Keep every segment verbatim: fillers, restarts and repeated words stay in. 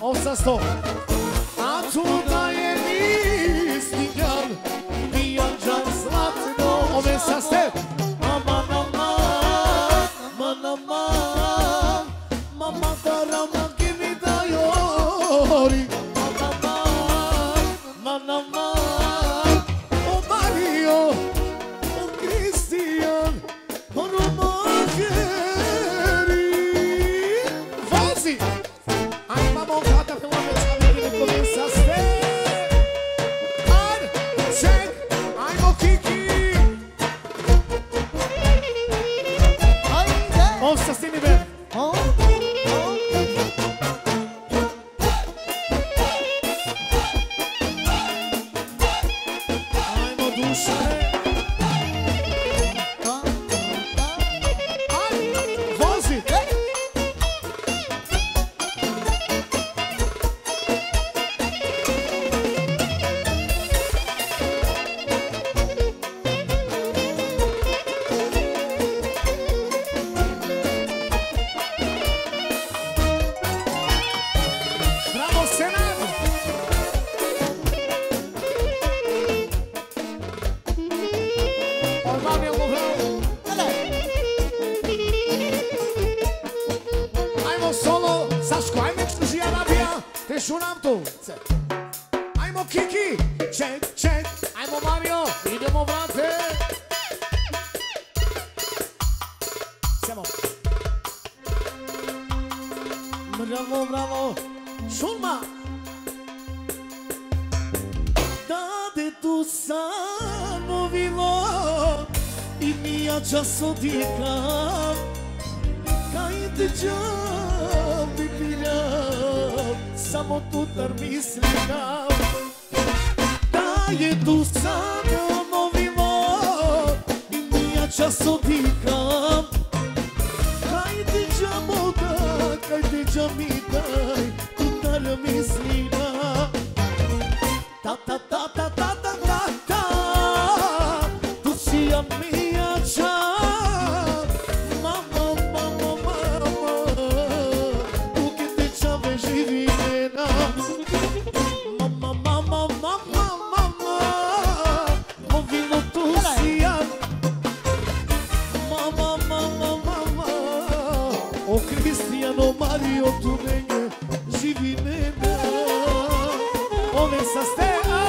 osamsto. A tuda je listigan, vijađa zlatno. Ove sa ste. Aman, aman, aman, aman, mama darama gibi dayori. Aman, aman, aman, o Mario, o Cristian, o Romageri. Vozi! Ai, mamão, gata, pela vez que começaste. Ar, check, ai, mo Kiki. Ouça assim, nível. Ai, mo duša. Ai, vozi! Bravo, Senado! Olha meu morrão! Ajmo solo, Saško, ajme ekskluzi Arabija, te šunam tu. Ajmo Kiki, ček, ček, ajmo Mario, idemo brate. Semo. Bravo, bravo, šunma. Dade tu samo vivo i mija časodika. Kajde džabi biljam, samo tutar mislim. Da je tu samo vivo i mija časodika. Kajde džamo da, kajde džami daj, tutar mislim. Ta ta ta ta ta ta ta ta, tu si a mia ča. Mama, mama, mama, tu che te čave živi nena. Mama, mama, mama, mama, movilo tu si a. Mama, mama, mama, o Cristiano Mario tu negdje živi nena. Ove sa ste.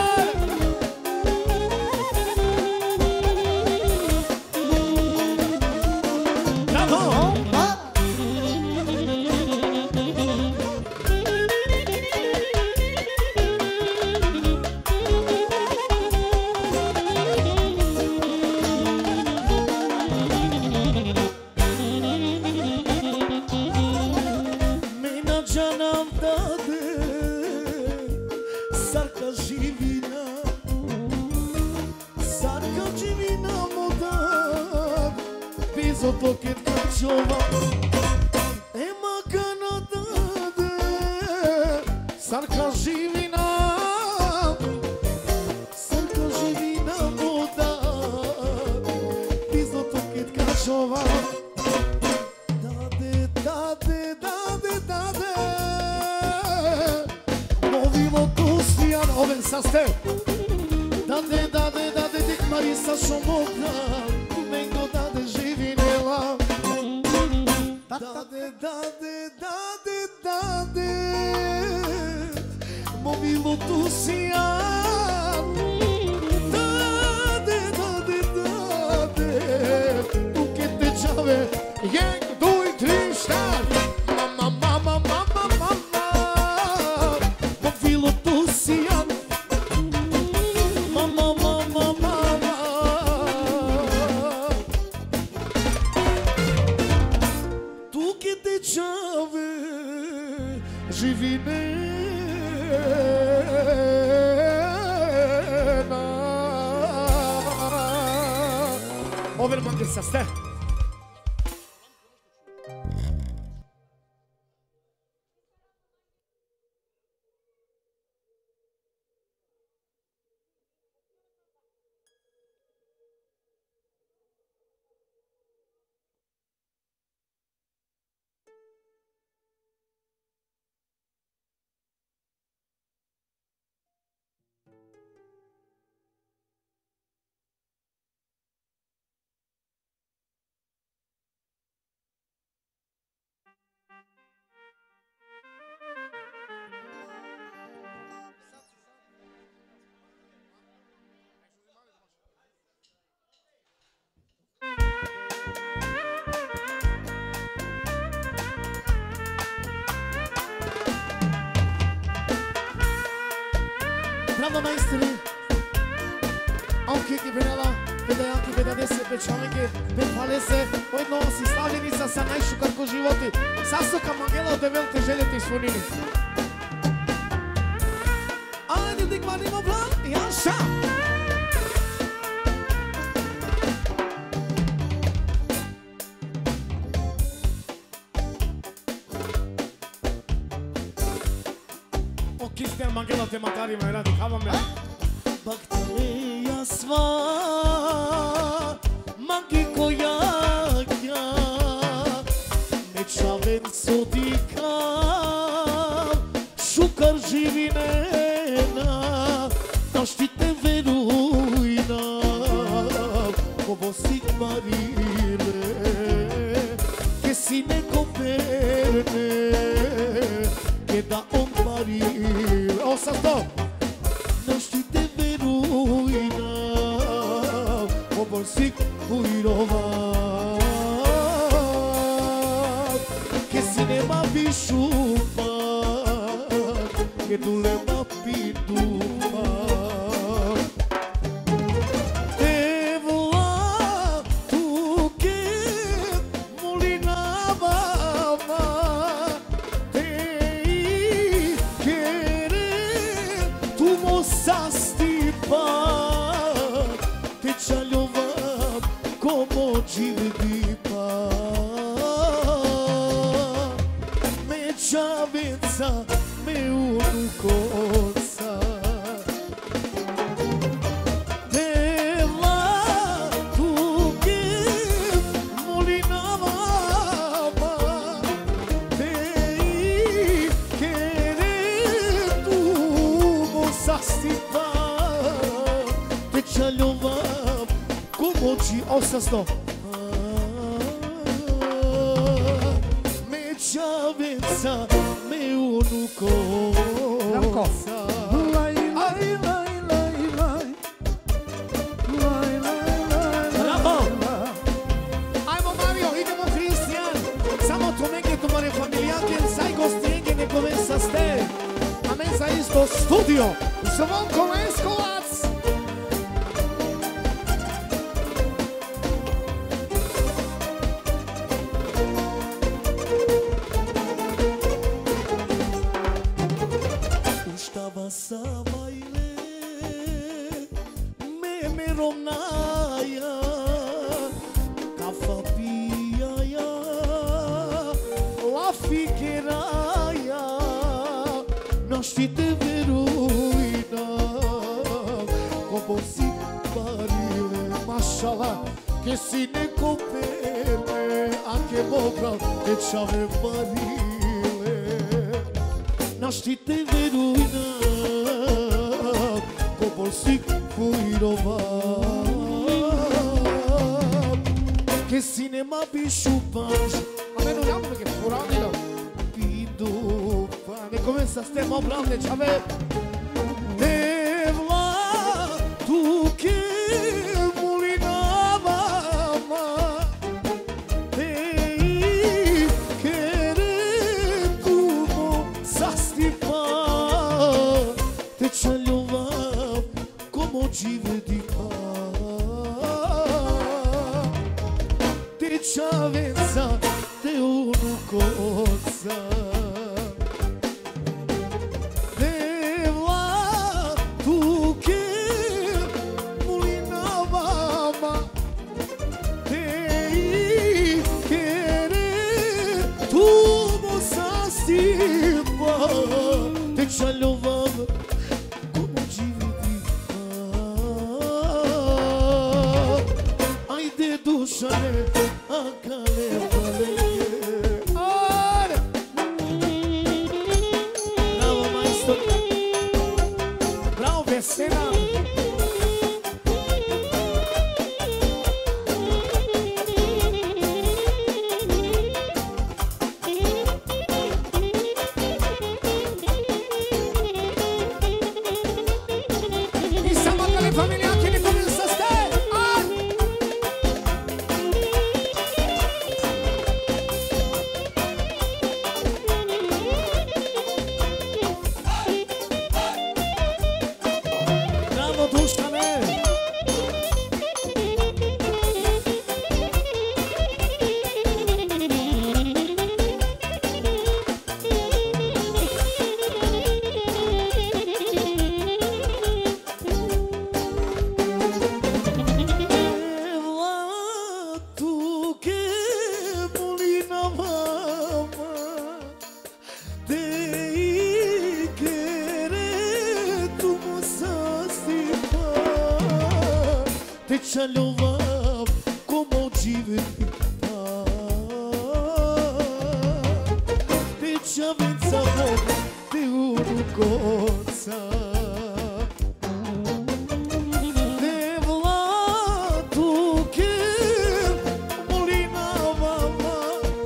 Pocket cachova e magana dade sarka živina sarka živina moda pizo pocket cachova dade dade dade dade movimo tu svijan oven sa ste dade dade dade dik Marisa šomoka mengo dade živinela. Dade, dade, dade, dade, movilo tu sijan. Dade, dade, dade, tu che te čave, jedan, duj, tri, štar. Mama, mama, mama, mama, movilo tu sijan. Mama, mama, mama, tu che te čave živi nena. Overman sa ste. Правда наистина. Анки ги бенела, беда Анки беда десе, печаленки, бенфалесе, уедно си славеница са најшукарко животи. Сасока мангела од девелте желете исполнини. Ајде да гванимо план, јаша! Кистен мангела те макарима, ради хаваме. Бактерија сва, манги која ја, нечавен содика, шукар живинена, наштите верујна, кобосик мариле, ке си не коперне, ке да он мариле. Осасто! Наштите верујна, кобосик уирова, ке си нема бишупа, ке дулема пидупа. Евла туке молинава, те и кере тумо састипа, те чалјова комо дживдипа. Ме чавеца, ме унукоца, Ела туке молинава, те и кере тумо састипа, те чалјова комо джи осасно. Ме чавеца, ме унукоца. Браво! Ајмо Марио, идемо Христијан. Само тумењето море фамилијакен, сај гостиенге не коменса сте. А мен за исто студио, Звонко Лесковац. Уштава са бајле, ме ме ромнаја, кафа пијаја, лафи кераја, наштите верујна, кобоси париле, машала, ке си не копере, а ке мобрал, ке чаве париле. Наштите верујна, кобосик уирова, ке си нема бишупаш. А мену јавно ке поранило. Пидупа, не коменса сте мобравне чаве. Евла туке молинава, те и кере тумо састипа, те чалјова комо дживдипа, те чавеца, те унукоца. Евла туке молинава, те и кере тумо састипа, те чалјова комо дживдипа. Ајде душане, акале пале. Браво, мајстор. Браво, Весена. И само кале фамилија ке не коменса сте. ci ljubav como živeti ti će biti samo ti u rukoca te vlatuke molina vama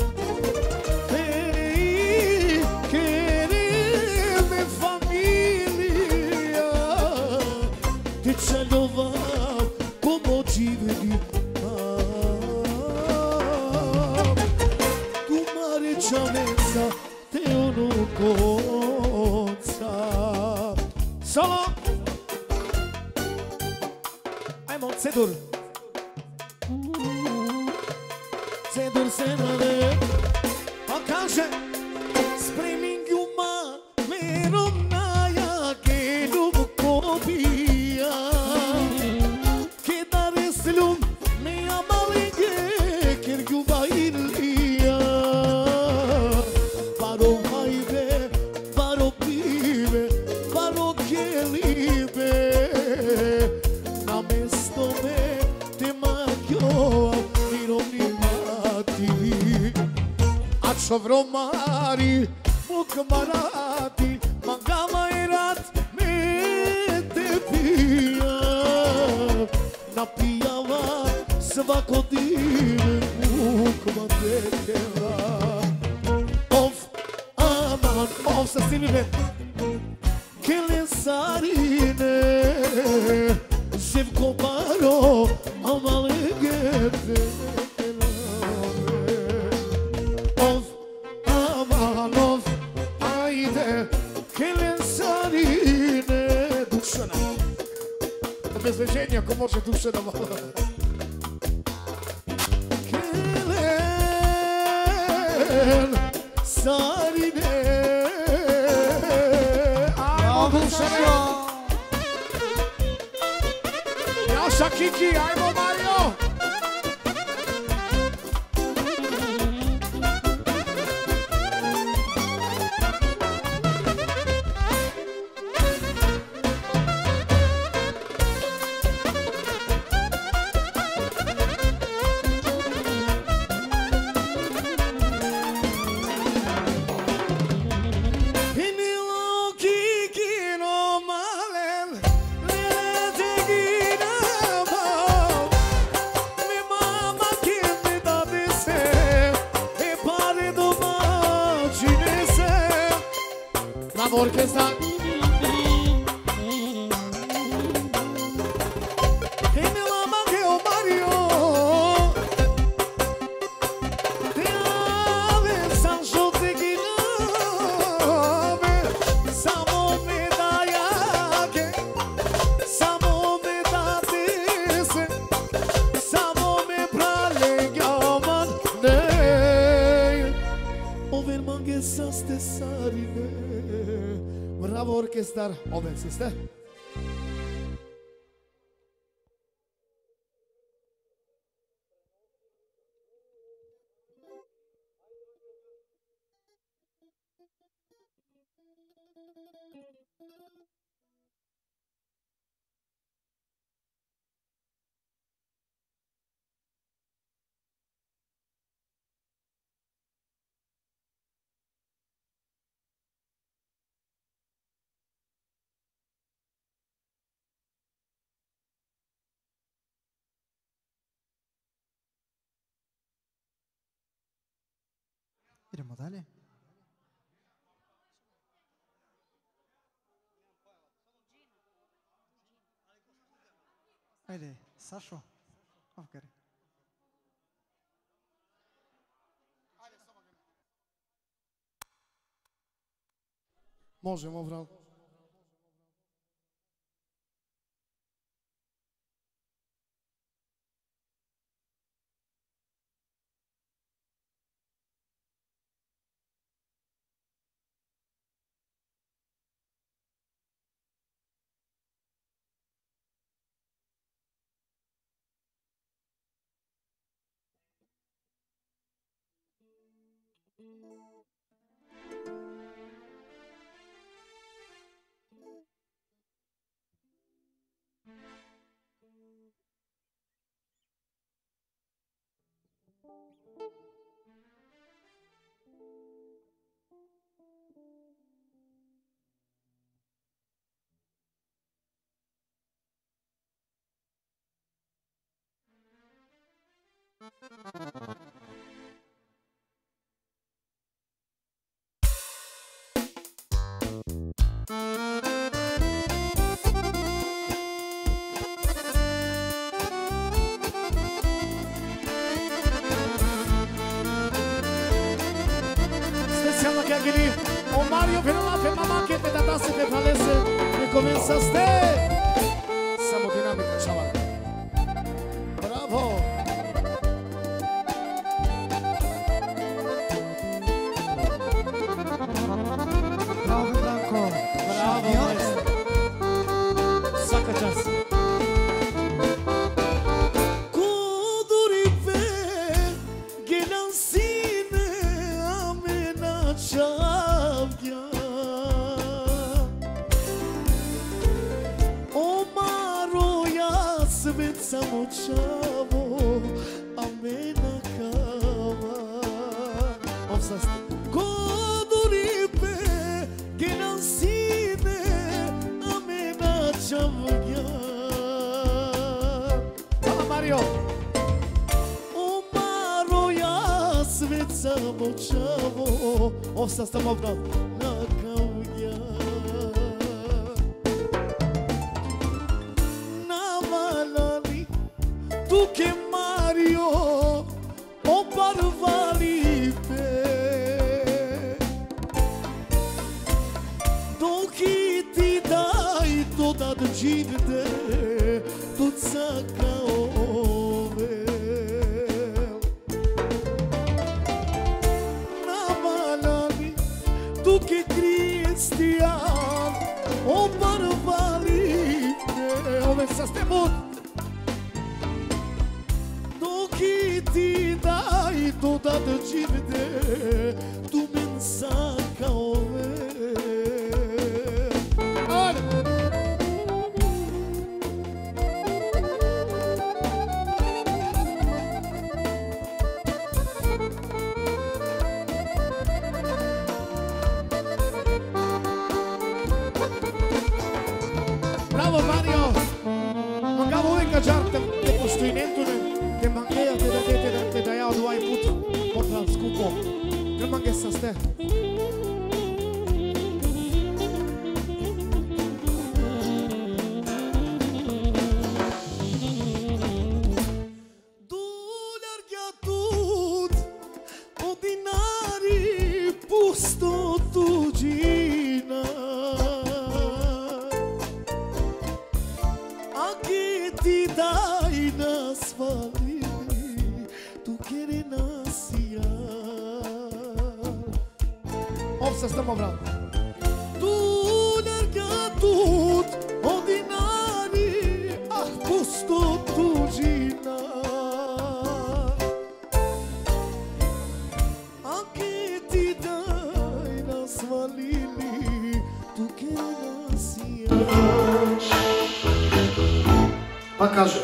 te kereme familija ti će ljubav como živeti Čaveca te ono konca Solo Ajmo Cedur Cedur se nade Pa kaže Spreming uma Merom naja Ke ljub kopija Ke dare slum Me amalige Ker ljuba ilija Sovromari, mukmarati, mangama i rat me te pija Napijava svakodine mukma tekeva Of, aman, of sa svimi ben Kele sarine Živko baro, amale gete Bez leżenia, ko może duszę na mała. Kelen sarine Ajmo duszę Jasza Kiki, ajmo Mario Orquesta E nella manche o Mario Te ave San Jose Guilherme Samo medalha que Samo medadese Samo me pra legal man Nei Over mangue saste sarine Bravo orkestar, ove se ste? Idemo dalje. Ajde, Sašo, Afgari. Možemo, bravo. Specijalno Kegili, o Mario per la fe mamma che te da se palese e comincia ste. Samo dinamika čavar. Bravo. Bravo, Branko. Bravo, majstor. Svaka čast. Samo čavo, a mena kava. Obsast. Koduripe, genansine, a mena čavlja. Hvala Mario. O Maro, ja svet samo čavo. Obsast tamo brat. Na kavlja. Tu che Mario o parvalipe Doki ti dai to da dživde tu caka ove Navalani tu che Cristian o parvalipe Ove sa ste mut ti dai to da dživde tu men saka ove Bravo Mario Mancava uvijek gađarte te postojnentune Te mangeja te da dete da te da ja odvaj put Potral skupo Grmange sa ste Dular gja tut Ordinari pusto tuđina Aki ti daj nas vali Quiere naciar Opsa stamo bravo Tu larga tut Ordinari Ah pusto tuđina Anche ti dai nas valili Tu quiere naciar Pa kaže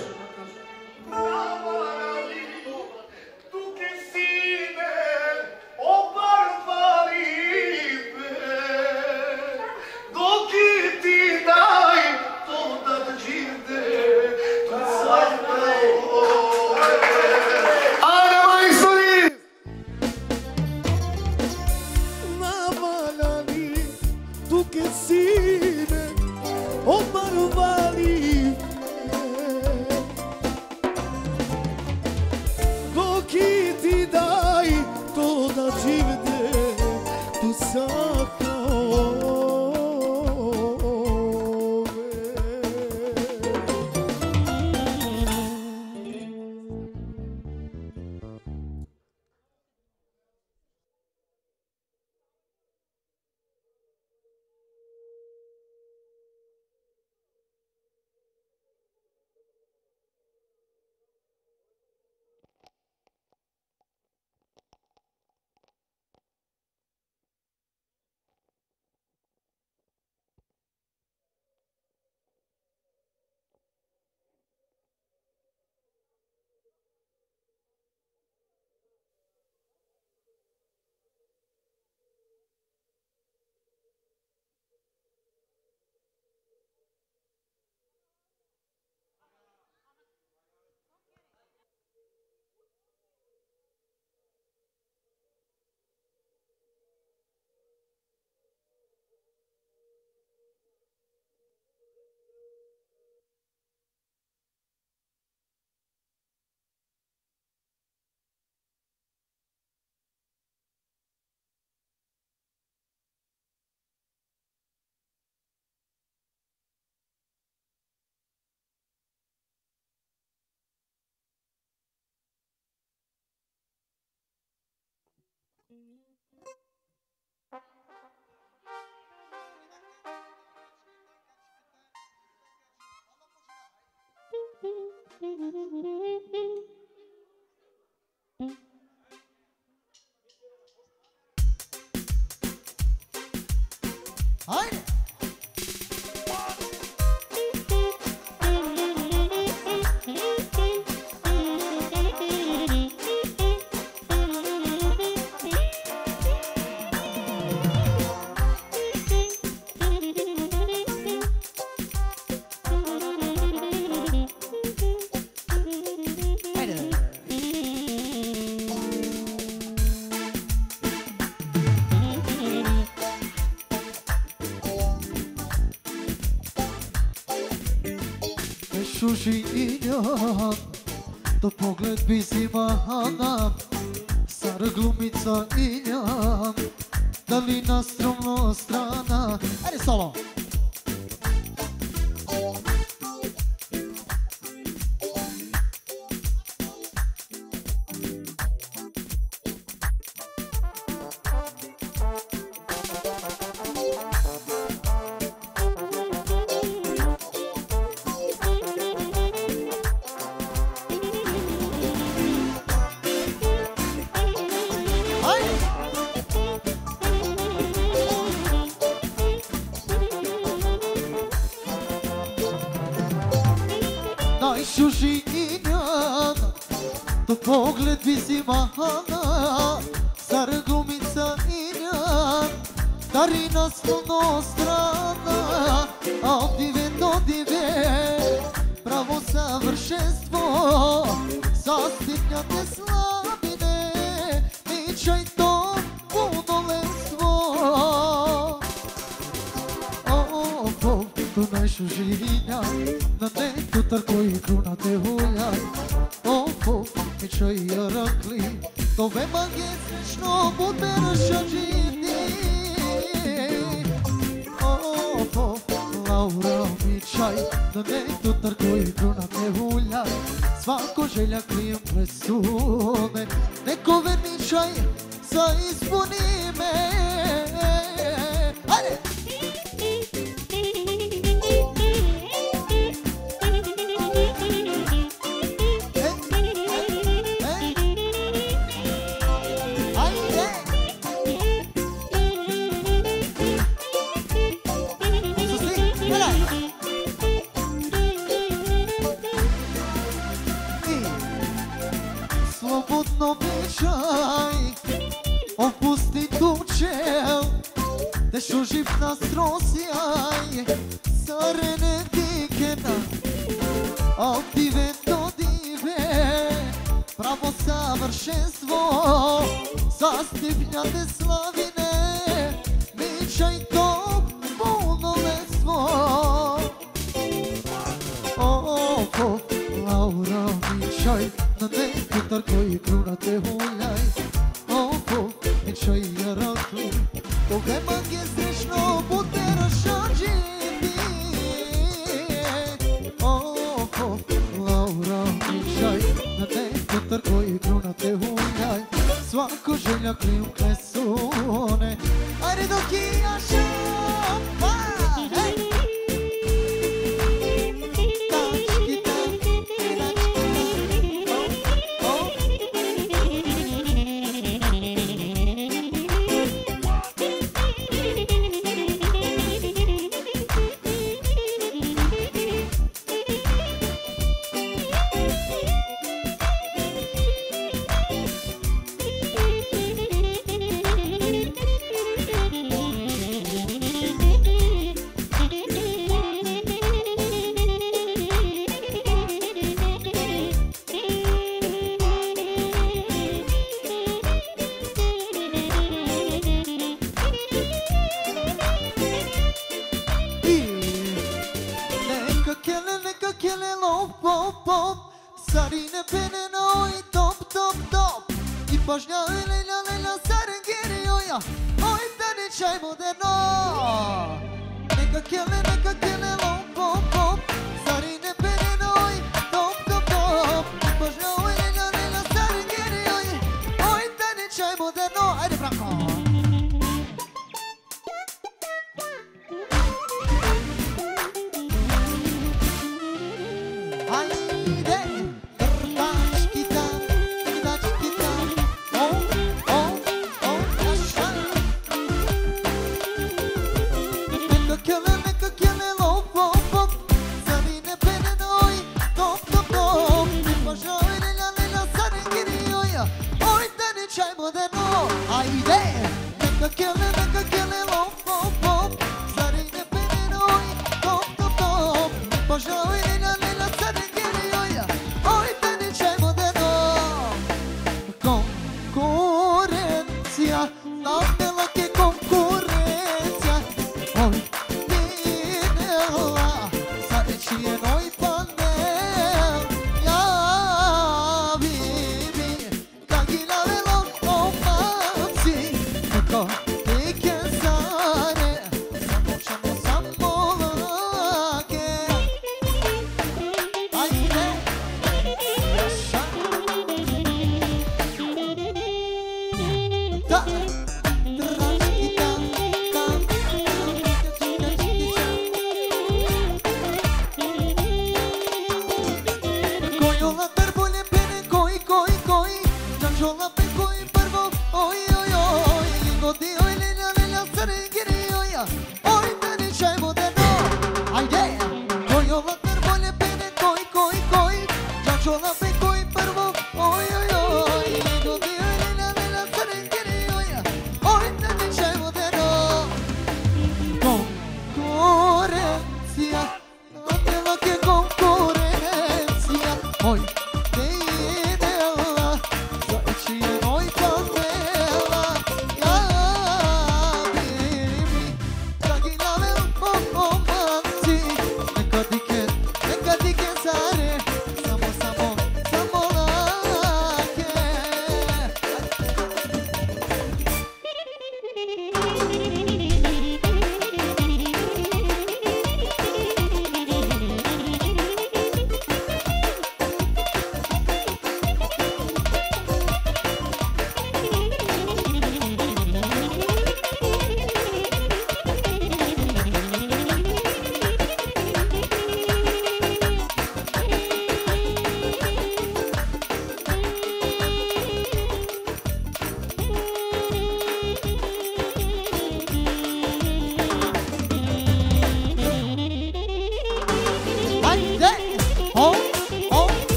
Haide! Šušinja, to pogled bi si mahana, stara glumica Inja, dalina stromno strana. Ajde solo! Šušinja, to pogled bi si mahana, stara glumica Inja, darina sklonno strana, a odive dodive, pravo savršenstvo, zastipnjate slavine, ničaj to punoletstvo. O, o, to najšušinja, na neku trko i krunate huljaj. O, o, ničaj jarakli, to vema je srećno bude rašađiti. O, o, Laura Mičaj, na neku trko i krunate huljaj. Svako želja klijem presune, neko verničaj sa ispuni me. Ajde! Slobodno bičaj, opusti tučel, te šužip na strosjaj, sarene dikena, al dive do dive, pravo savršenstvo, zastipnjate slavine, bičaj to punoletstvo. O, o, Laura Mičaj, na neku trko i krunate huljaj. O, o, ničaj jarakli, to vema je srećno bude rašađiti. O, o, Laura Mičaj, na neku trko i krunate huljaj. Svako želja klijum klesune, ajde dok i ja šapa. Sarine pene noi top top top I pažnja lejla lejla sarengiri oja Oj da ne čaj moderno Neka kjele neka kjele lom pop pop Sarine pene noi top top top I pažnja lejla lejla sarengiri oja Oj da ne čaj moderno Ajde brak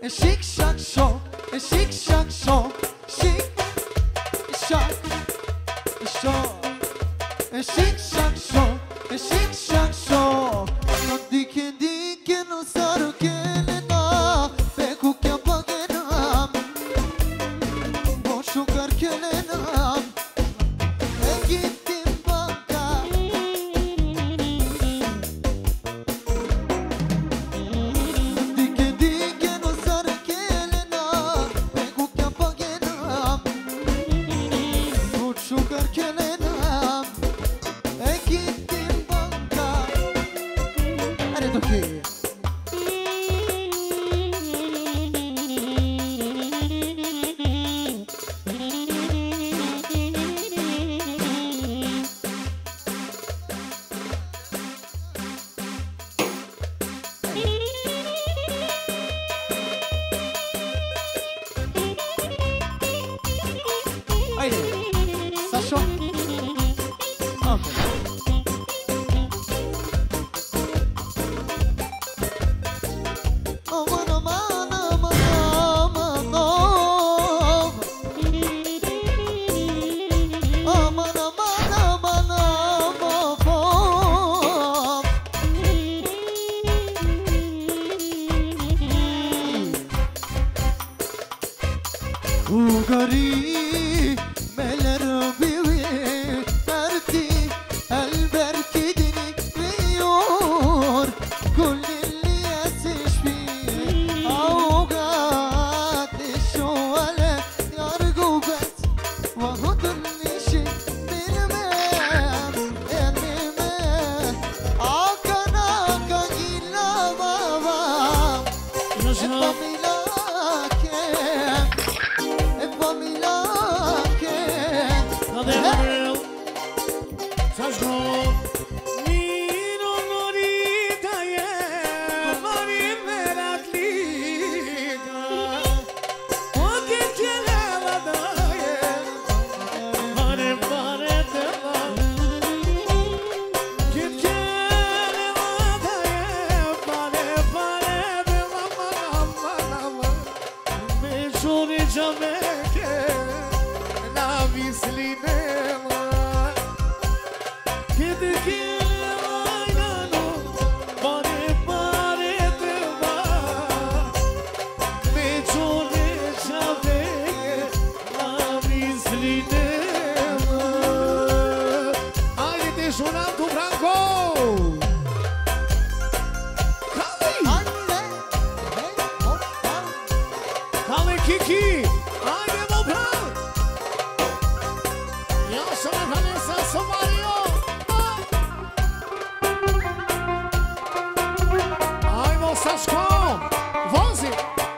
e chic chac show, e chic chac show, chic chac show, e chic chac show, e chic chac show. Non di che di che non sarò che ne na, pe cu che paghenam, boșu carchelenam, e gittim banca. Non di che di che non sarò che ne na, pe cu che paghenam, boșu carchelenam, e gittim banca. Are toki. Haydi. Sasho. Okay. Aman aman aman aman aman. Aman aman aman aman. Ugari meler biwi merti elberki dini biyor kul اللي يسش فيه اوقات الشوالة يرقبت وهد النشي بالمام المام عاكنا كجيلا بابا ابا ملاكي ابا ملاكي هذا يعمل تشغل مين نريد يا مريم ملاتليك وكنت يا لدايا مريم مريم كنت يا لدايا مريم مريم مشوري جمعك لا بيسلينما كده كده عينانو باري باري دما مشوري جمعك لا بيسلينما Haydi suonando Franco Anne hey hoppa. Kale Kiki Haydi Mopran Yaşar Vanessa Somario Haydi Saşko Vozi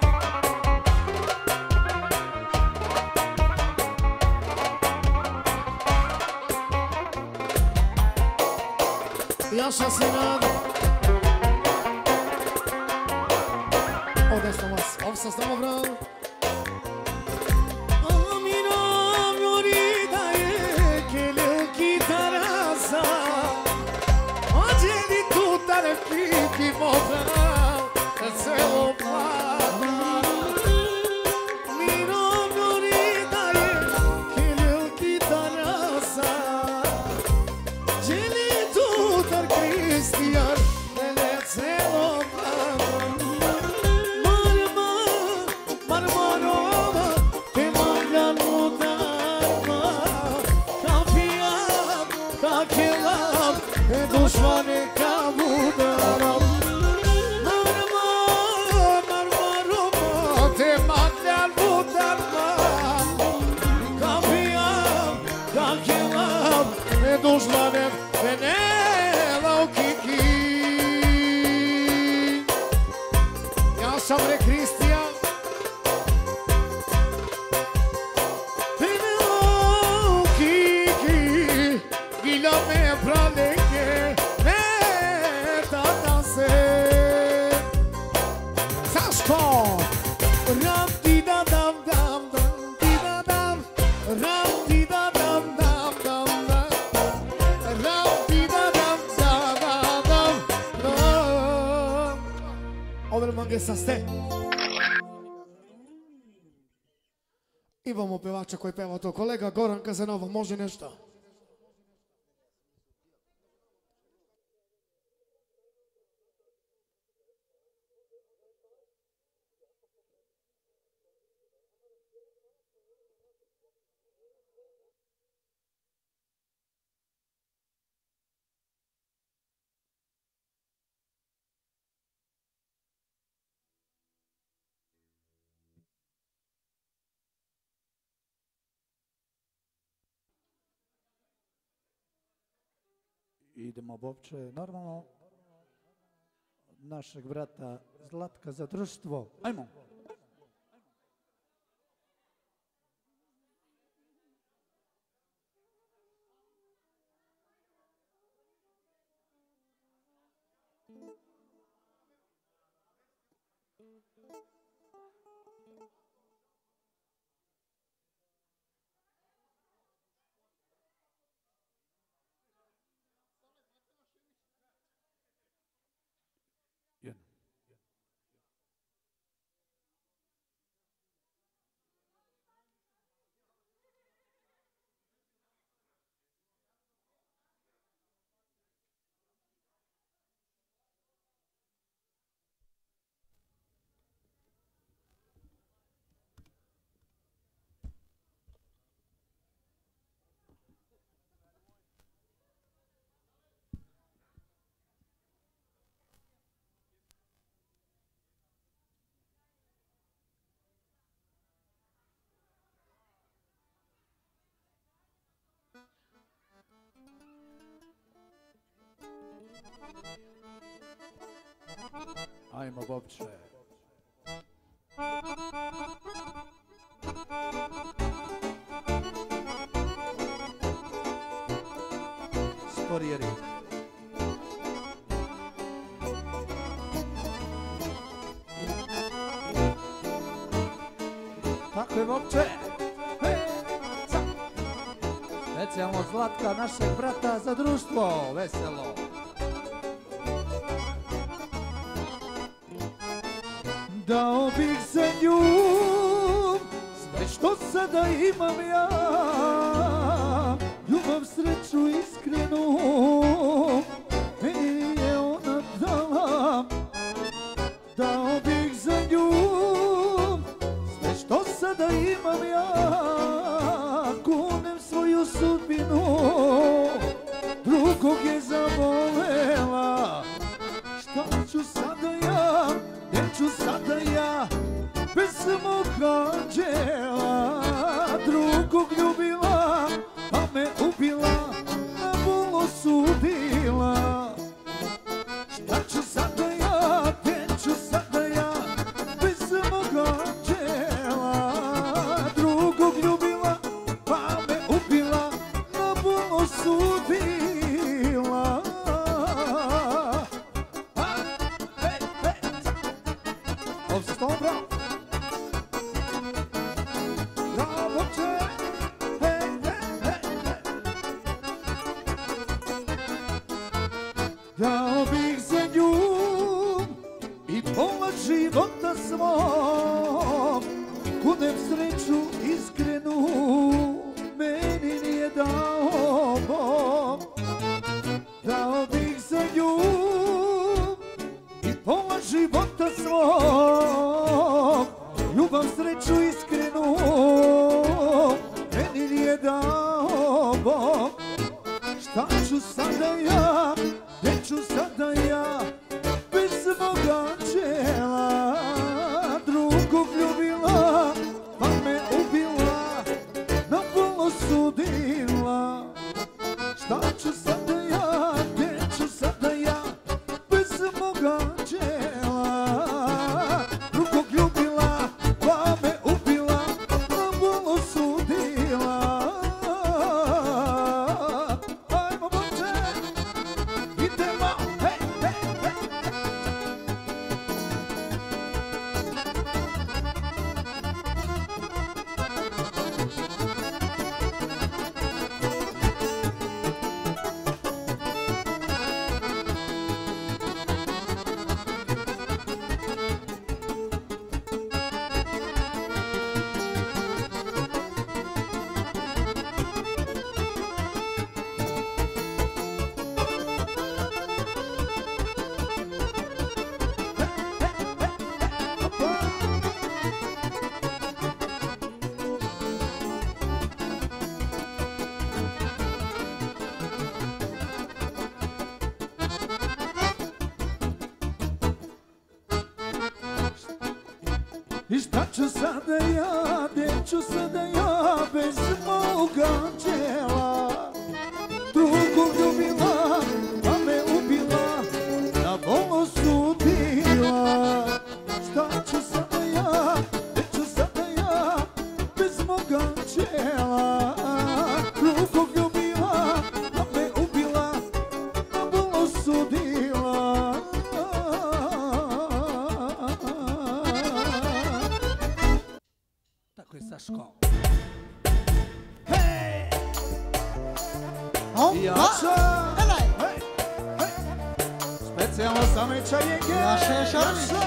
Yaşasın Odesta vas, ovsa stamo bravo Amina Miorida je Kele chitarasa Oggi di tutta le figli mobra Se lo fa Amina Miorida je Kele chitarasa Geli tutta Cristian Nelle se lo fa Dușmane ca budaram Marma, marma, roma Te mateal budaram Ca piam, ca chelam E dușmane venelau kiki Ia sabre Cristian Venelau kiki Gila me prale Ram di da dam dam dam di da dam Ram di da dam dam dam dam Ram di da dam dam dam dam Over mangue saste imamo pevača koji peva to. Kolega Goran Kazanova, može nešto? Idemo, Bobče, normalno, našeg brata Zlatka za društvo. Ajmo. Jedno. Ajmo, Bobče. Sporije rit. Tako je, Bobče. Specijalno Zlatka, našeg brata za društvo. Veselo. Dao bih za nju sve što sada imam ja, ljubav, sreću iskrenu, meni je ona dala. Dao bih za nju sve što sada imam ja, kunem svoju sudbinu, drugog je zavolela. Šta ću sada ja? Neću sada ja bez mog anđela, drugog ljubila, pa me ubila, na bol osudila. Šta ću sada ja, neću sada ja bez mog anđela, drugog ljubila, pa me ubila, na bol osudila. Dao bih za nju i pola života svog, kunem sreću iskrenu, meni nije dao Bog. Dao bih za nju i pola života svog, ljubav, sreću iskrenu, meni nije dao Bog. Šta ću sada ja? Neću sada ja bez mog anđela, drugog ljubila, pa me ubila, na bol osudila. Šta ću sada ja, neću sada ja bez mog anđela, drugog ljubila, pa me ubila, na bol osudila. Ajmo, Bobče! I šta ću sada ja, gdje ću sada ja bez moga anđela? Drugog ljubila, pa me ubila, na bolo sudila. Šta ću sada ja, gdje ću sada ja bez moga anđela? Drugog ljubila, pa me ubila, na bolo sudila. Tako je, Saško. Hej! Jača! Hej! Hej! Specijalno za Meća Jege! Jaša Šarmić!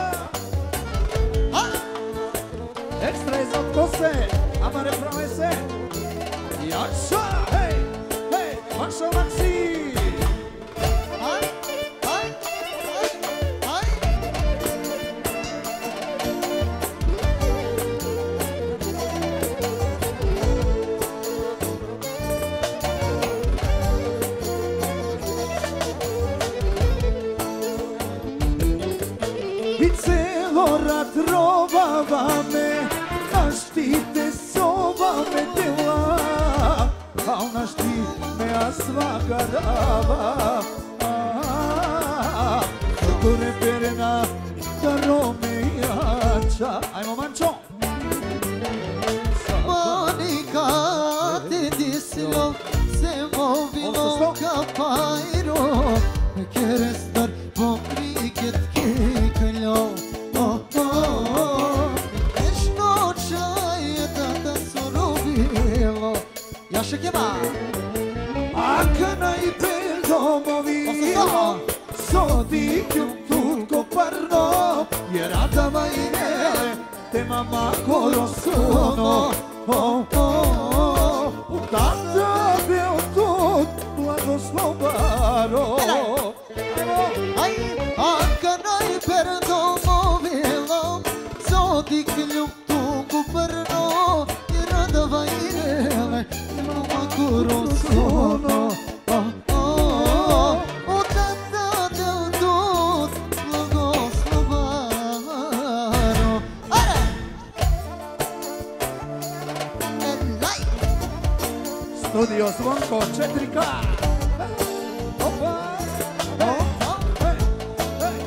Ekstra iz od kose! Amare prave se! Jača! Hej! Hej! Maša Maksi! Aj! Aj! Aj! I celo rad robava me, a štite sova me dela, a ona štite a svaka rava. Dotore perena, da rome jača. Ajmo, Mančo! Monika ti disilo se movilo kapajro, kerestar po kriket kikaljo. Nešto čaje da su robilo. Jaše Keba! Akana i perdomovilo, sodikjom tutko parno, jer radava i nele, te mama koro suno. U tata bio tut, blagoslobaro. Aj, akana i perdomovilo, sodikjom tutko parno, jer radava i nele, te mama koro suno. Studio Zvonko četiri K. Opa! Hej! Hej!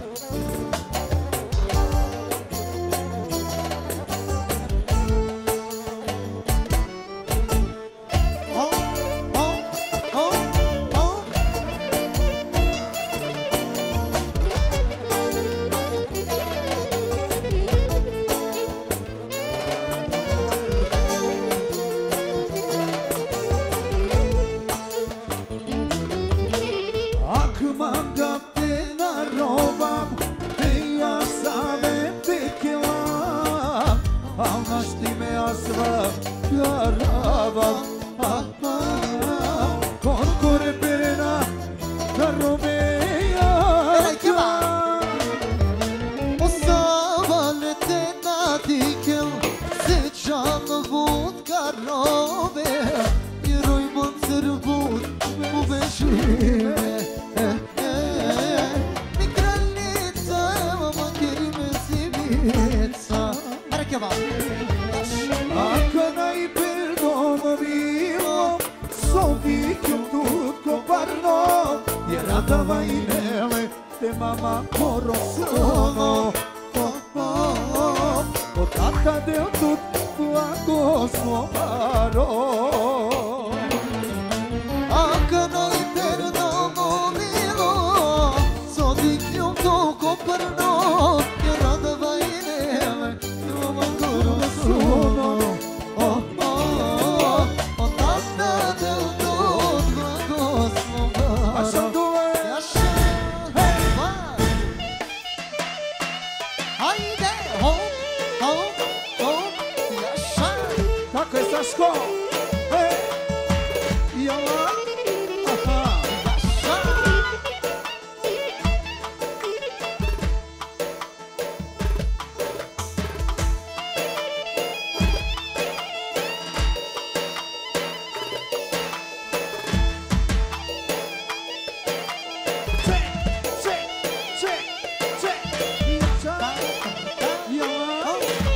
Akana i perdomovilo, sodikjom tutko parno, jer radava i nele, te mama koro suno. O tata del tut blagoslobaro. Akana i perdomovilo, sodikjom tutko parno, jer radava i nele, te mama koro suno. O tata del tut blagoslobaro. A sad dole! Jaše! Hajde! Hop! Hop! Hop! Jaša! Tako je, Saško! Hej! Jala! Aha! Jaša! Check! Check! Check! Check! Jala!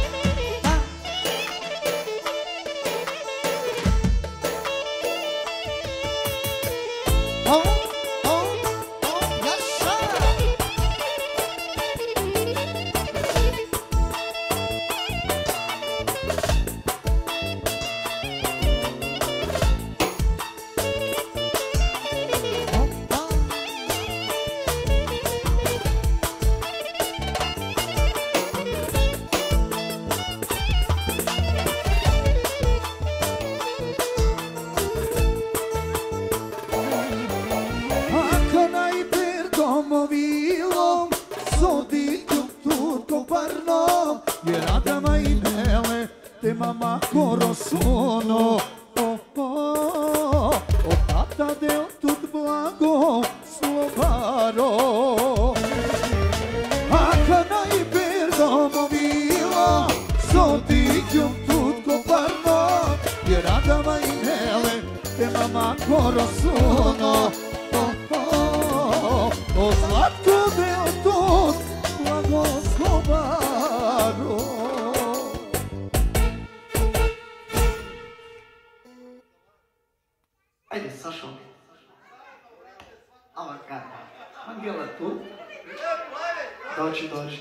dic tutto parlo, era da mai mele, te mama coro sono. Oh, oh, oh, tata del tut blago slovaro. Aka najperdomo mila, so dic tutto parlo, era da mai mele, te mama coro sono. O zlatko del tut blagoslovaro. Ajde, Sašo. Ava kada. Angela tu. Dođi, dođi.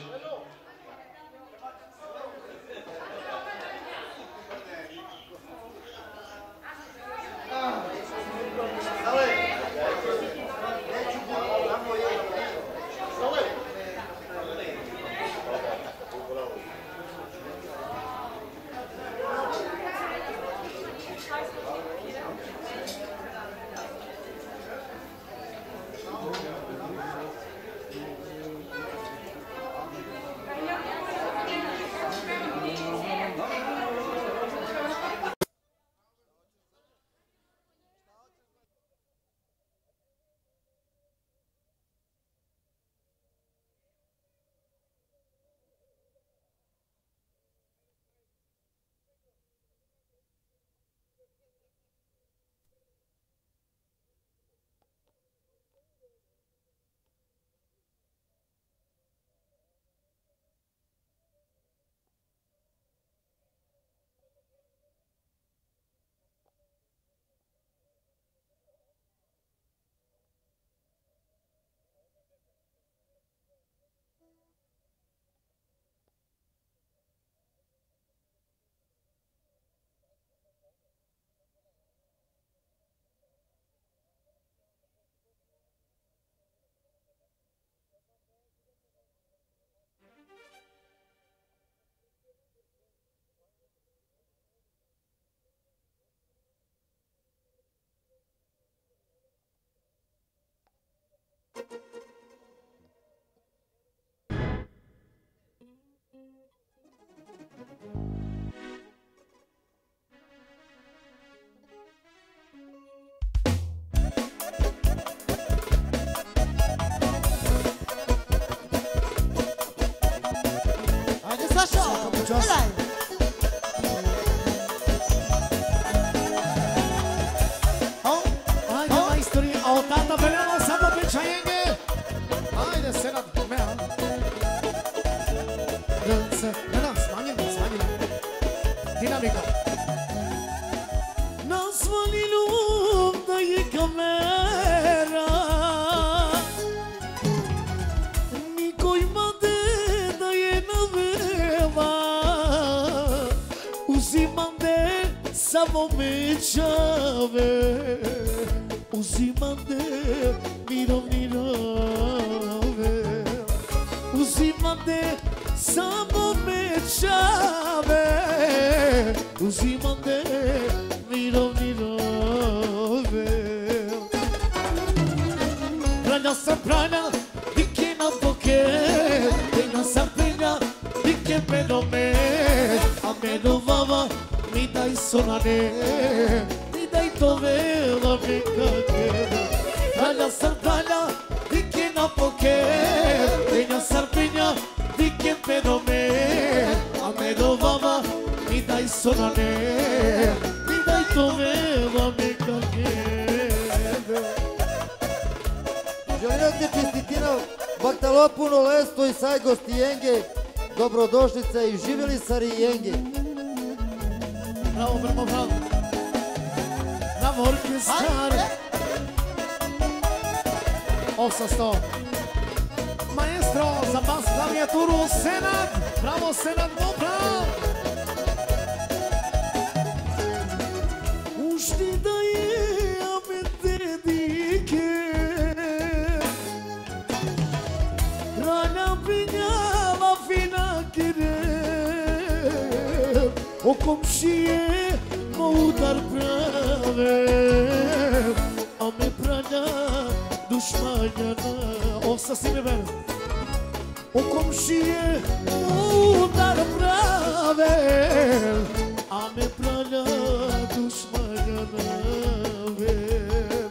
Dobrodošlica i živjeli Sarijengi. Bravo, bravo, bravo. Bravo, orkestar. osamsto. Maestro, za bas klavijaturu Senad. Bravo, Senad, bravo. Ušti da je amete dike. Rana pinjava fina kire. O komšije mo udar prave. A me pranja dušmanjana. Osa si me ben. O komšije udar pravel, a me pralja dušmana navel.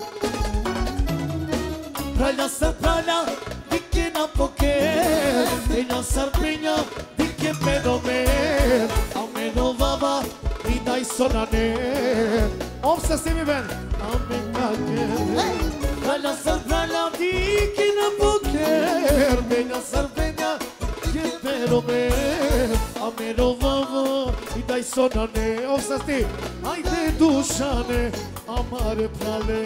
Pralja sa pralja, dike na poker, penja sarpenja, dike pedomer, a me novava, mi daj sonaner. Opsa se mi ben, a me kaker. Pralja sa pralja, dike na poker, penja sarpenja, dike pedomer, a me novava, mi daj sonaner. Opsa ti, ajde dušane, amare prale.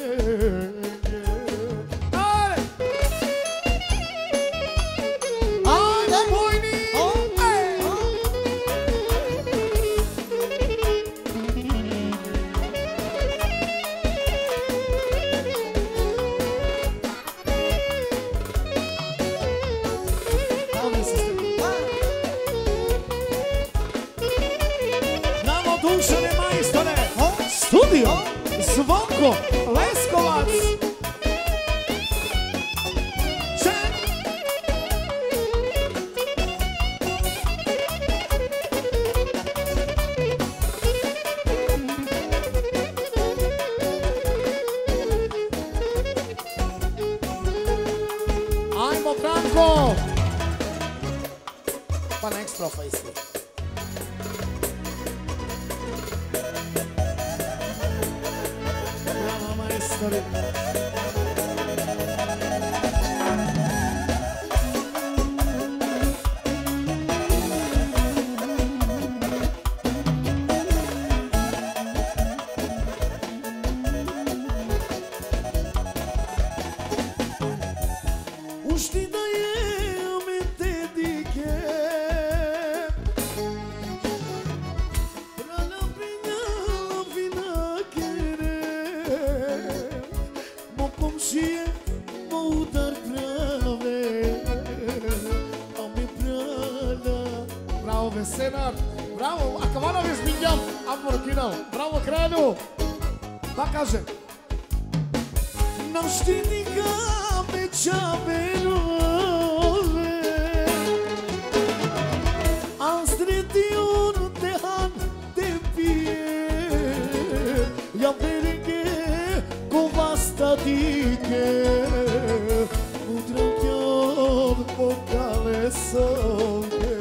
Studio Zvonko Leskovac. Ček. Ajmo Branko. Pa nek strofa isti. Senat, bravo, a kama nam je zmienjam, a morkinal, bravo kralju. Pa kaže. Nam štinika meća benove, a sredion tehan te pije, ja berenge ko vasta dike, mudrom tjom pokale soge.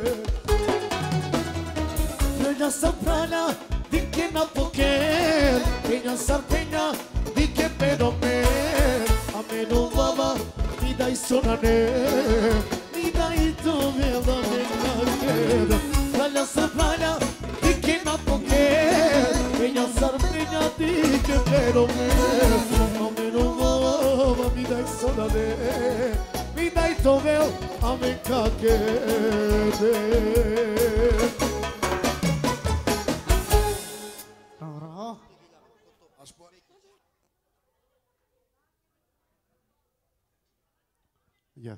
Penja sarprana, dike na poker, penja sarpenja, dike pedomer, a me novava, mi daj sonaner, mi daj to vela me kaker. Penja sarprana, dike na poker, penja sarpenja, dike pedomer, a me novava, mi daj sonaner, mi daj to vela me kaker. Ja.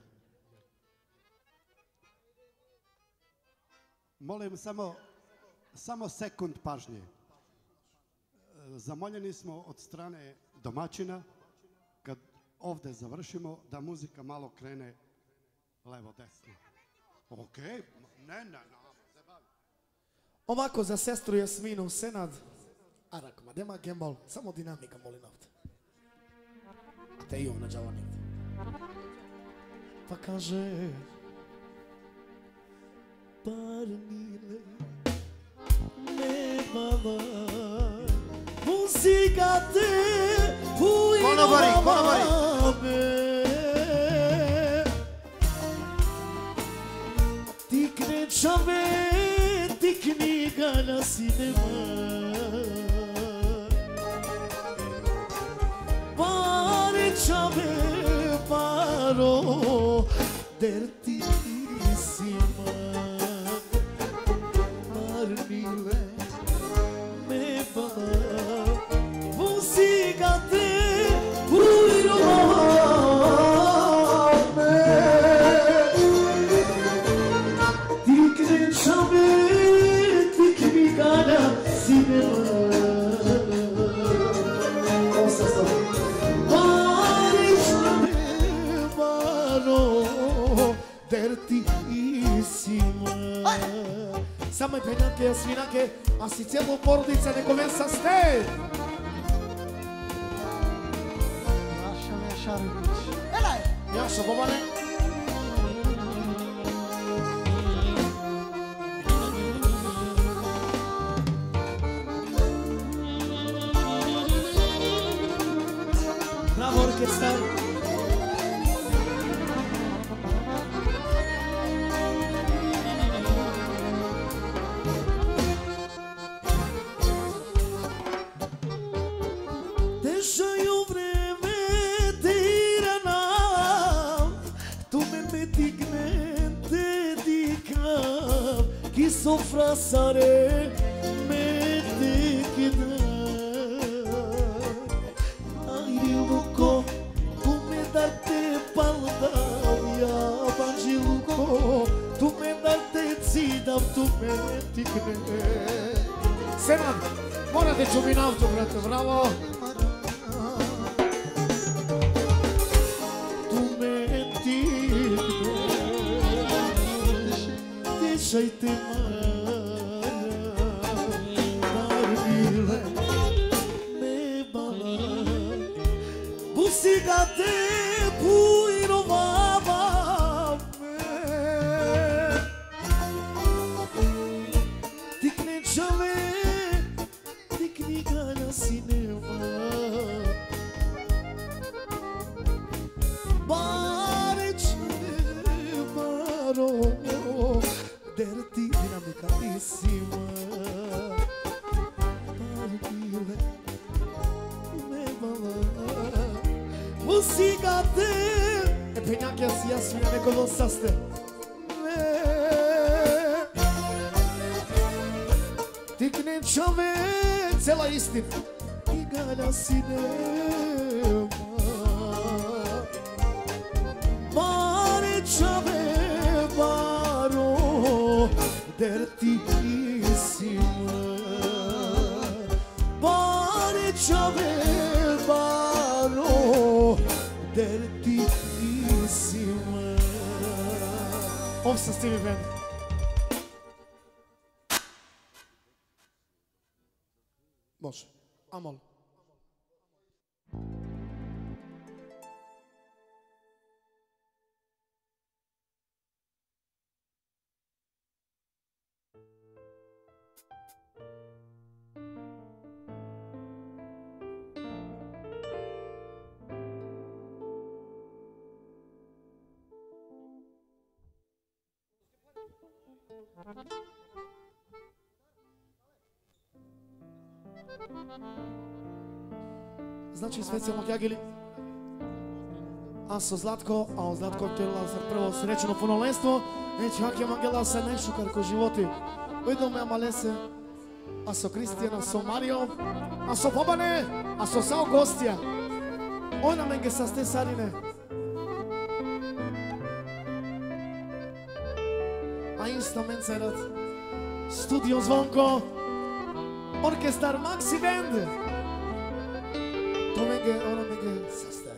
Molim samo, samo sekund pažnje. Zamoljeni smo od strane domaćina, kad ovdje završimo, da muzika malo krene levo-desno. Ok, ne, ne, ne. Ovako za sestru Jasminu Senad. A rakma, nema gembal, samo dinamika molim ovdje. A te i on nađava nigdje. Pa kaže Parnile Nemala Muzika te Ujnova Ti krečave Ti knjiga na sinema Parečave Paro dertissima Parnile me bala Musica te ujnove Ti krečave Ti knjiga na sinema dărtissima. Samo i penjanke, svinanke, a si cijelu porodica neko vensa ste. Jaša Mešarović. Elaj! Jaša, Bobane. Bravo, orkestar. Deixai-o vreme tirana, tu me metignente dikam, ki sofra sare me tekida. Ailuko, tu me date paldavia, banjiluko, tu me date cidam, tu me tikne. Senad, morate čumin auto, brate, bravo. Deixai-te mara, nargile, me bala, busigate puirovava me, tikne čale, tikni gana sineva, bareć baro. Derti dinamicatissima, partile, me bala, musica te. E penjanke, si ja svina neko vensa ste. Tikne čovek, cela istina. I galja sinema, mare čove baro, dertissima, mare čove baro, dertissima. Ovo sa Stevie Band. Može, amol. Znači specijalno Kjagili, a so Zlatko, a on Zlatko htjela za prvo srećeno punolenstvo, neće hakje magela se nešukar ko životi. Ujdom me malese, a so Kristijana, a so Mario, a so Bobane, a so sao gostija. Ona menge sa ste sarine. A instrument serat, Studio Zvonko, orkestar Maxi Band. To menge, ona menge sastaje.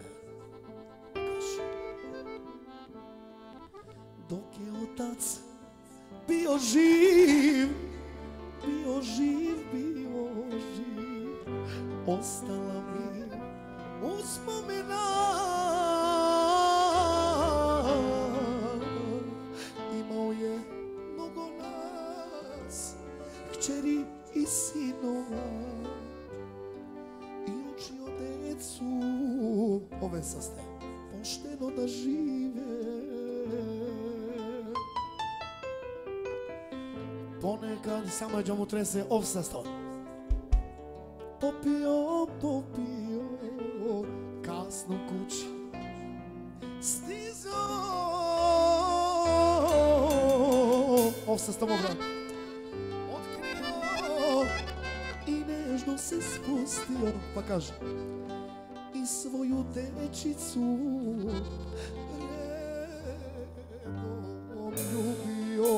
Dok je otac bio živ, bio živ, bio živ, ostala mi uspomena. Imao je mnogo nas, kćeri i sinova, i učio decu, ove sastaje, pošteno da žive. Ponekad samo je mu trese ov sastav. Popio, popio, kasno kući stizao. Ov sastav ovdje. Otkrio i nežno se spustio, pa kaže, i svoju dečicu redom ljubio.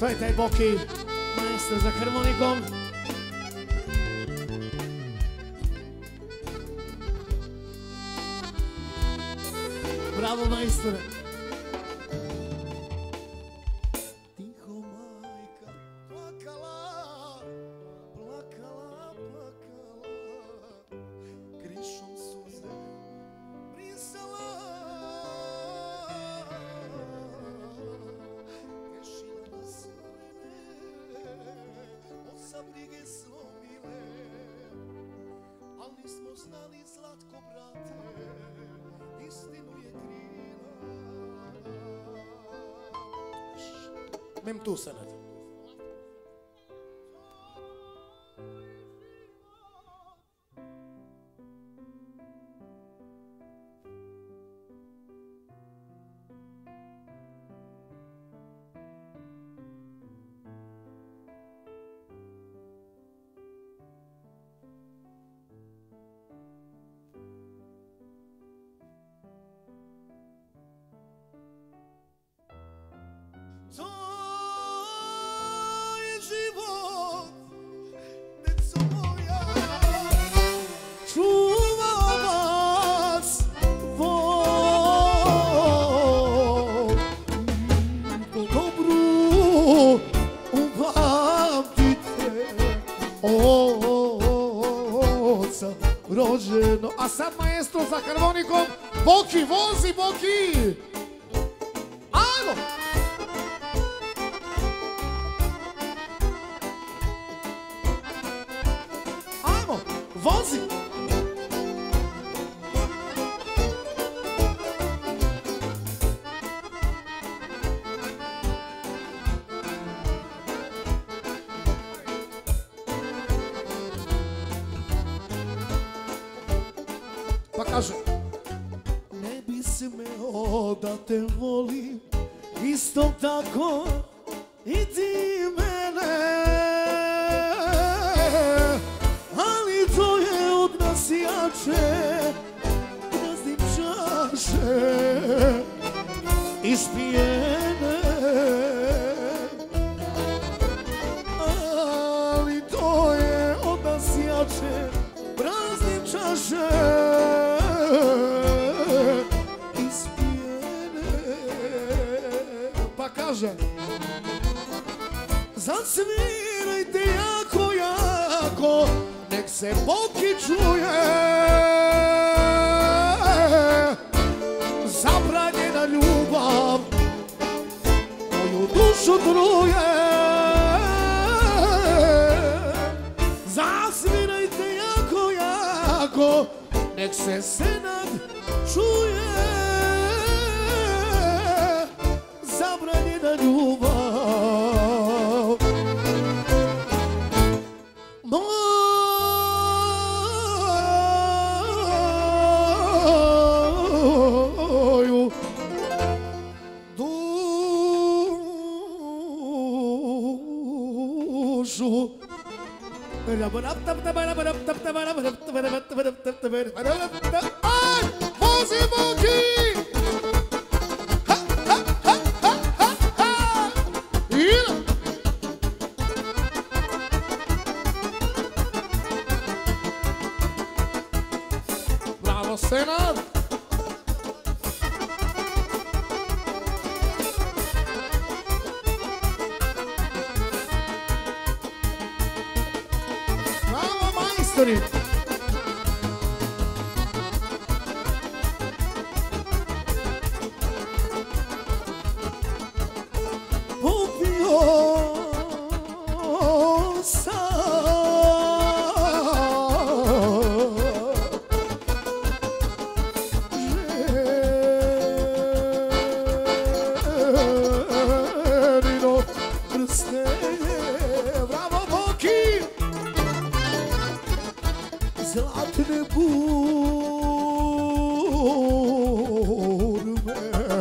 To je taj Boki, maestro za harmonikom. Bravo, majstore. Tiho majka plakala, plakala, plakala, krišom suze brisala, tešila nas malene, osa brige slomile, al nismo znali, Zlatko brate, istinu je krila. Mem tu sad. To je život, deco moja, Čuva vas Bog, po dobru upamtite oca rođeno. A sad maestro za harmonikom, Boki, vozi Boki! Ajmo! Ajmo, vozi! Pa kaže, ne bi smeo da te volim, isto tako i ti mene. Ali to je od nas jače, praznim čaše ispijene. Ali to je od nas jače, praznim čaše ispijene. Pa kaže, zasvirajte jako, jako, nek se Boki čuje. Zabranjena ljubav moju dušu truje. Zasvirajte jako, jako, nek se senat čuje. Zabranjena ljubav moju dušu. Aj, vozi Boki! Ha, ha, ha, ha, ha, ha! Ide! Bravo, Senad! Bravo, majstori! Popio ženino prste. Bravo, Boki! Zlatne burme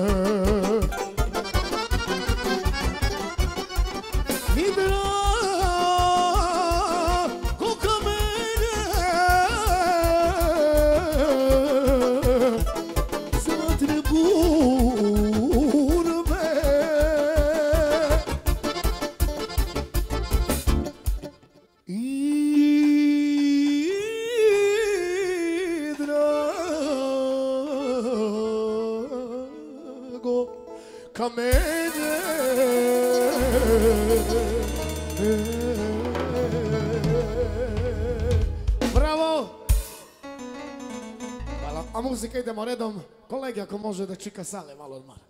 vidra ko kamene. Zlatne burme mene. Bravo! Hvala. A muzika idemo redom. Kolege, ako može da čika sale malo odmara.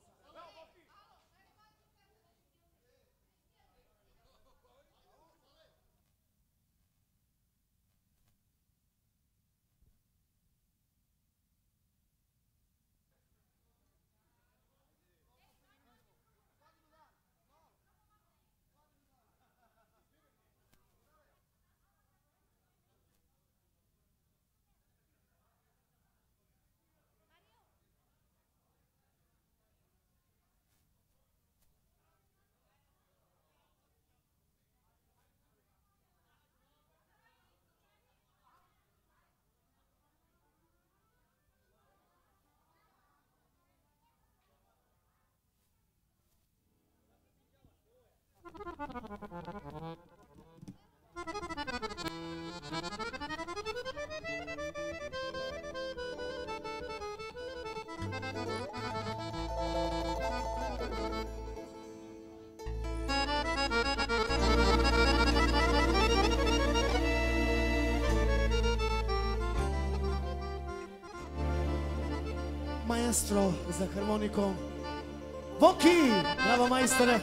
Maestro za harmonikom. Voki! Bravo majstore!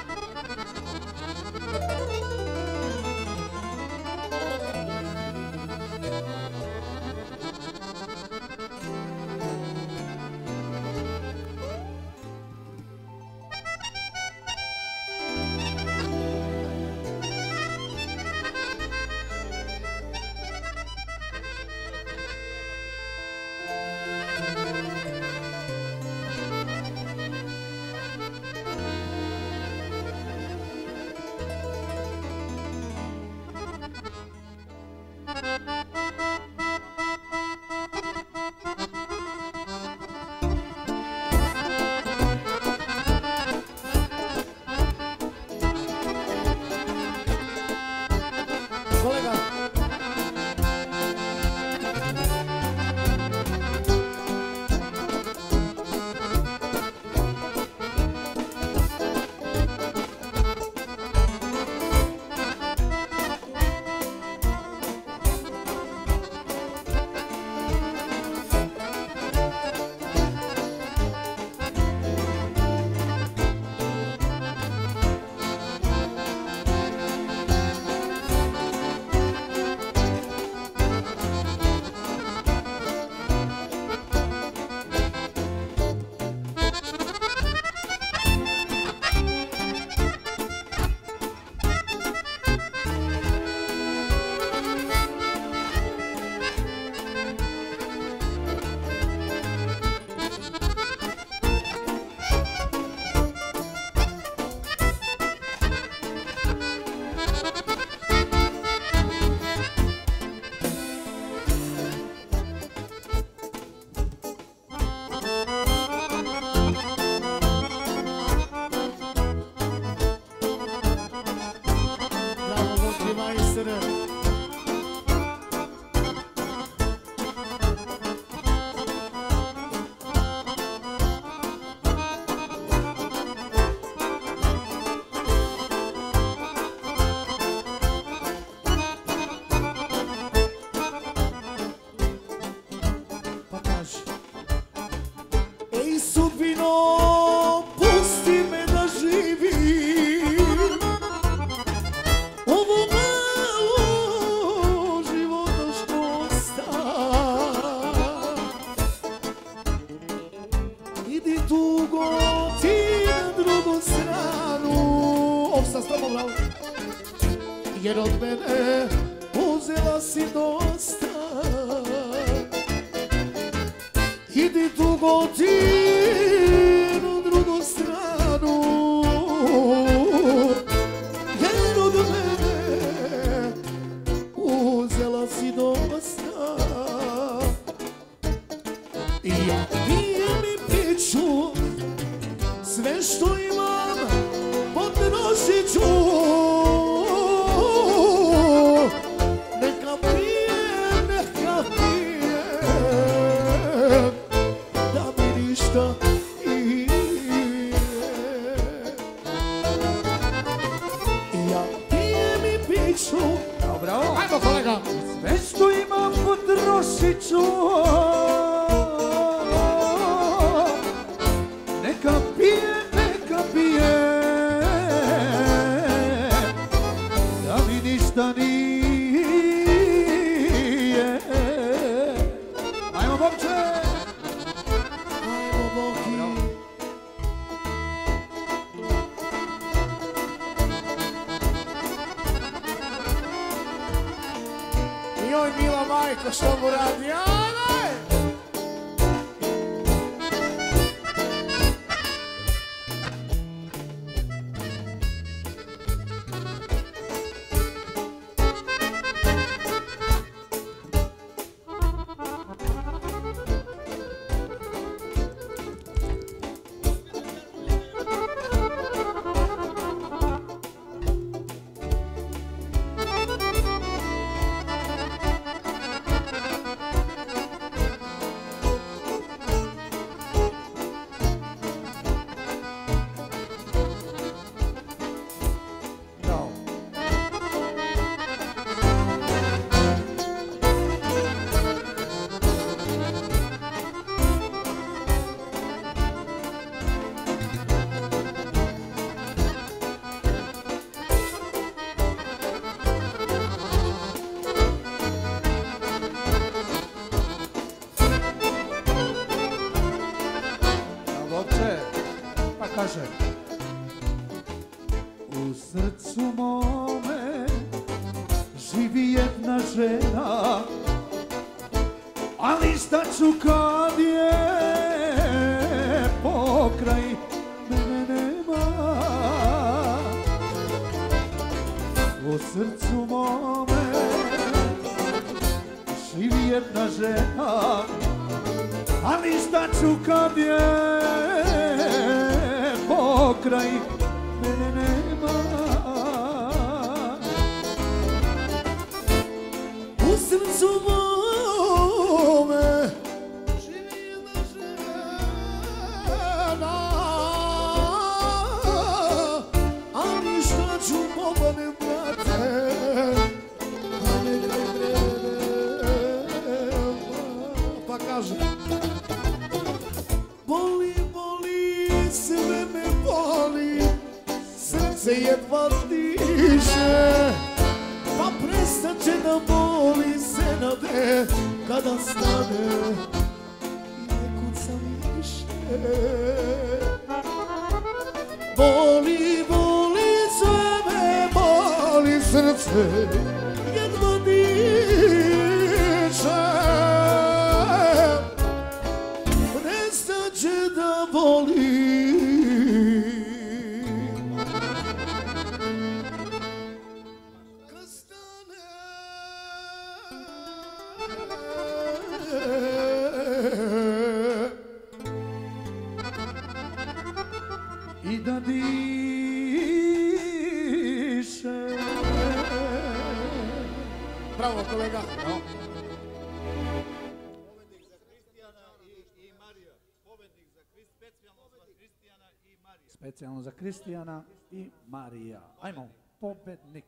Jer od mene uzela si dosta. Idi dugo ti na drugu stranu, jer od mene uzela si dosta. Ja pijem i piću sve što imam, potrošit ću. si čuo, neka pije, neka pije, da mi ništa nije. Ajmo, momče! Ajmo, Boki. Joj, mila majko, što mu radi? Ajde! Kaže, u srcu mome živi jedna žena, ali šta ću kad je pokraj mene nema. U srcu mome živi jedna žena, ali šta ću kad je pokraj mene nema. U srcu mome živi jedna žena, ali šta ću pomane, brate, pa kaže, boli, boli, sve me boli, srce jedva diše, pa prestat će da boli se nade kada stane i ne kucam više. Boli, boli, sve me boli, srce jedva diše, prestat će da boli. I da diše. Bravo, kolega. Pobednik za Kristijana i Marija. Pobednik za specijalno za Kristijana i Marija. Specijalno za Kristijana i Marija. Ajmo, pobednik.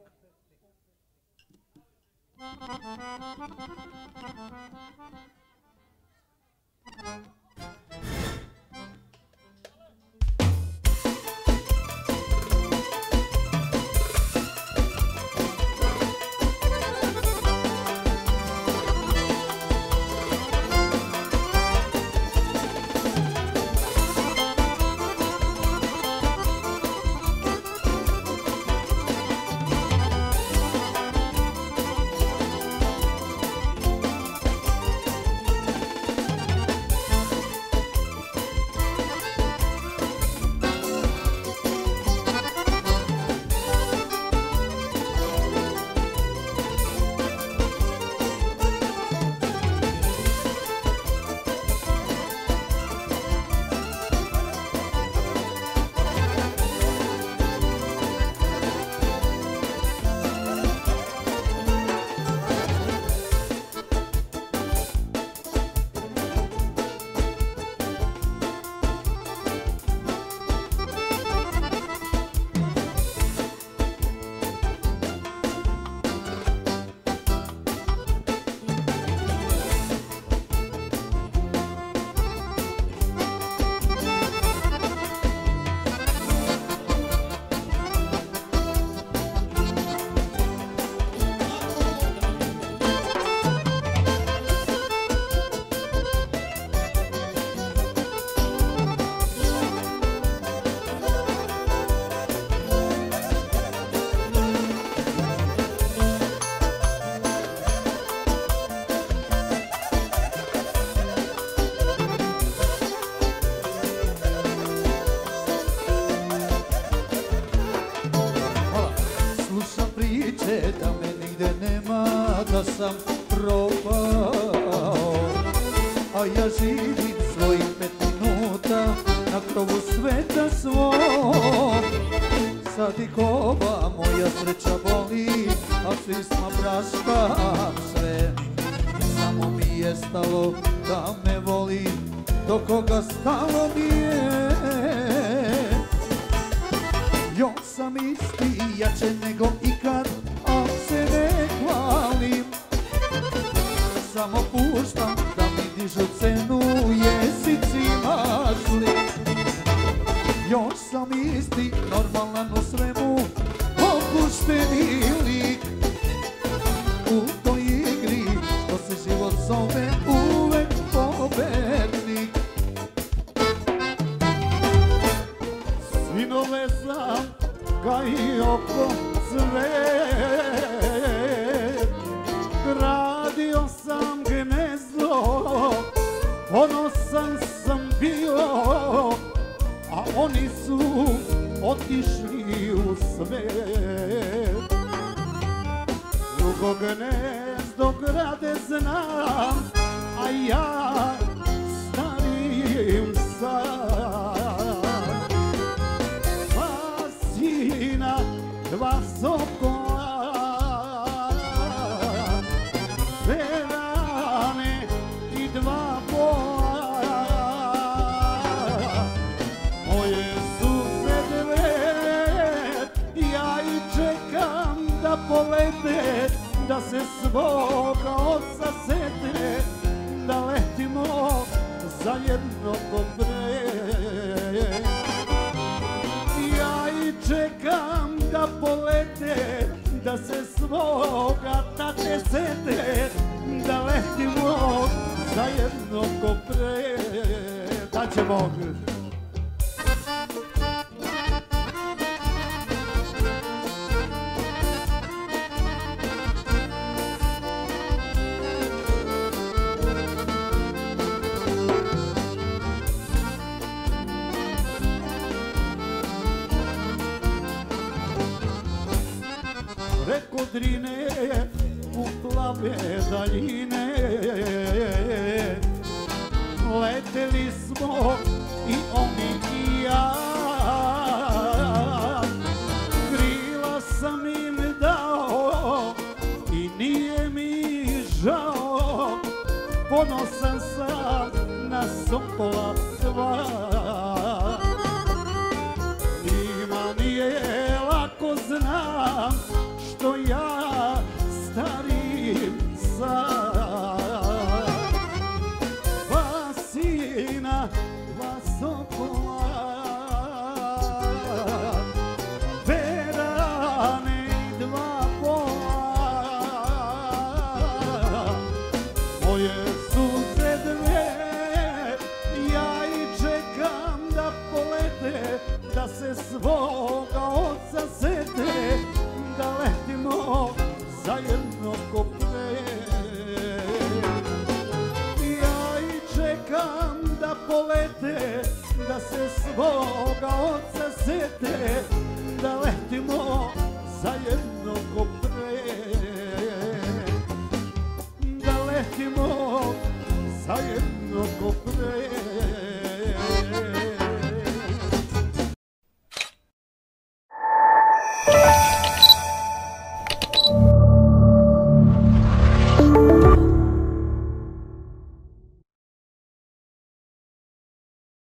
da sam propao, a ja živim svojih pet minuta na krovu sveta svog. Sad i kova moja sreća boli, a pisma praštam sve. Samo mi je stalo da me voli, do koga stalo mi je. Još sam isti, jače nego ikad, a se ne hvalim. Samo puštam da mi dižu cenu jezicima zli. Još sam isti, normalan u svemu, opušteni lik. U toj igri, što se život zove, uvek pobednik. Sinove sam ga i oko svet, gradio sam gnezdo, ponosan sam bio, a oni su otišli u svet. Drugo gnezdo grade znam, a ja starim sam. Dva sina, dva sokola, dve rane i dva bola. Moje suze dve, ja i čekam da polete, da se svoga oca sete, da letimo zajedno po breg. Ja i čekam da polete, da se svoga tate sete, da letimo zajedno po breg. Da će Bog. Preko Drine u plave daljine leteli smo i oni i ja. Krila sam im dao i nije mi žao, ponosan sam na sokola dva. Njima nije lako, znam, što ja starim sam. Dva sina, dva sokola, dve rane i dva bola. Moje suze dve, ja i čekam da polete, da se svoga oca sete, da letimo zajedno ko pre. Ja i čekam da polete, da se svoga oca sete, da letimo zajedno ko pre. Da letimo zajedno